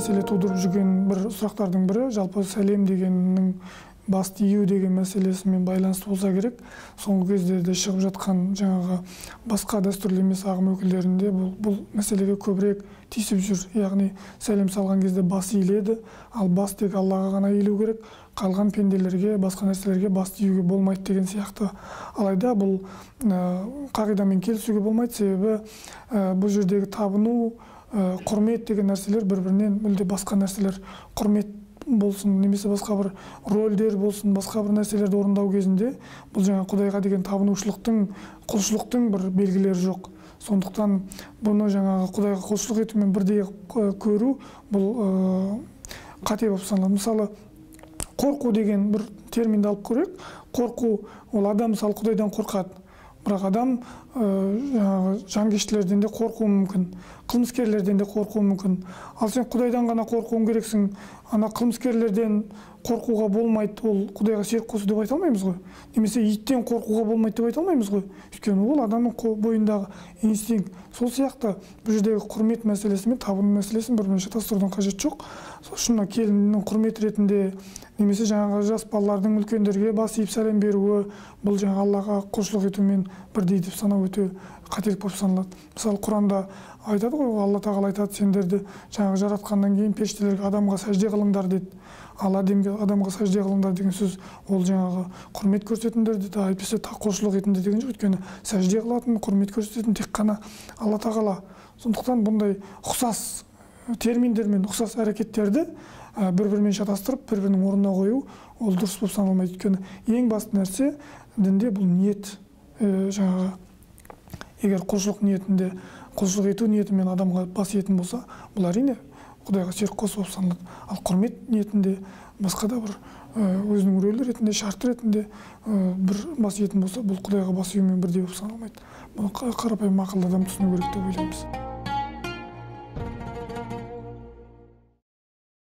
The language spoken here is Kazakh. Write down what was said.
мәселе тудырып жүрген бір сұрақтардың бірі жалпы сәлем дегеннің басты ию деген мәселесімен байланысты болса керек. Соңғы кездерде шығып жатқан жаңағы басқа дәстүрлі емес ағым өкілдерінде бұл мәселеге көбірек тиісіп жүр. Яғни сәлем салған кезде бас иіледі, ал бас тек Аллаға ғана иілу керек, қалған пенделерге, басқа нәрселерге басты июге болмайды деген сияқты. Алайда бұл қағидамен келісуге болмайды, себебі бұл жердегі табыну, құрмет деген нәрселер бір-бірінен мүлде басқа нәрселер. Құрмет болсын, немесе басқа бір рөлдер болсын, басқа бір нәрселерді орындау кезінде бұл жаңа Құдайға деген табынушылықтың, құлшылықтың бір белгілері жоқ. Сондықтан бұны жаңағы Құдайға құлшылық етумен бірдей көру бұл қате болып саналады. Мысалы, қорқу деген бір терминді алып көрейік. Қорқу ол адам мысалы Құдайдан қорқады. Бірақ адам жанкештілерден де қорқуы мүмкін, қылмыскерлерден де қорқуы мүмкін. Ал сен Құдайдан ғана қорқуың керексің, ана қылмыскерлерден қорқуға болмайды, ол Құдайға ширк қосу деп айта алмаймыз ғой. Немесе иттен қорқуға болмайды деп айта алмаймыз ғой. Өйткені ол адамның бойындағы инстинкт. Сол сияқты бұл жердегі құрмет мәселесі мен табыну мәселесін бір-бірін шатастырудың қажеті жоқ. Сол үшін келіннің құрмет ретінде немесе жаңағы жас балалардың үлкендерге бас иіп сәлем беруі бұл жаңағы Аллаға құлшылық етумен бірдей деп санау өте қателік болып саналады. Мысалы, Құранда айтады ғой, Алла тағала айтады, сендерді жаңағы жаратқаннан кейін періштелерге адамға сәжде қылыңдар деді. Ал адамға сәжде қылыңдар деген сөз ол жаңағы құрмет көрсетіңдер деді, әйтпесе құлшылық етіңдер деген жоқ. Өйткені сәжде қылатын, құрмет көрсететін тек қана Алла тағала. Сондықтан бұндай ұқсас терминдер мен ұқсас әрекеттерді бір-бірімен шатастырып, бір-бірінің орнына қою ол дұрыс болып саналмайды. Өйткені ең басты нәрсе дінде бұл ниет. Жаңағы егер құлшылық ниетінде, құлшылық ету ниетімен адамға бас иетін болса, бұл әрине Құдайға ширк қосу болып саналады. Ал құрмет ниетінде басқа да бір өзінің рөлі ретінде, шарты ретінде бір бас иетін болса, бұл Құдайға бас июмен бірдей болып саналмайды. Бұл қарапайым ақылды адам түсіну керек деп ойлаймыз.